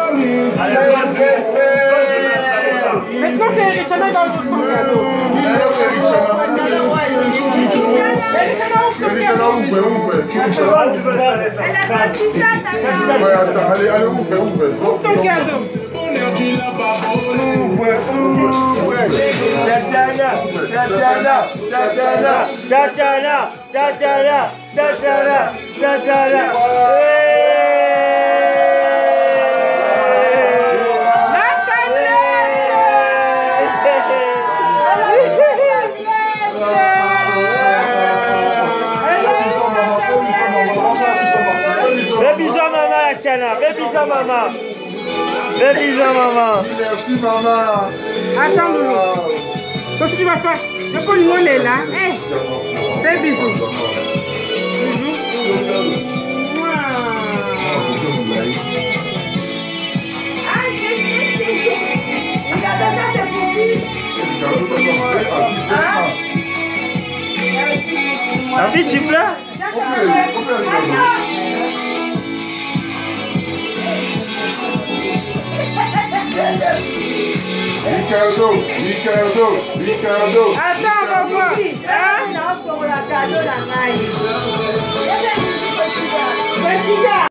Maintenant, c'est Richana dans son cadeau. Allez, ouvre ton cadeau. Fais bisous à maman, Tiana. Fais bisous à maman. Fais bisous à maman. Merci, maman. Attends, Loulou. Qu'est-ce que tu vas faire? Le polymon est là. Hey, fais bisous. La fille, tu pleures? Ricardo. Attends, on va voir. Hein?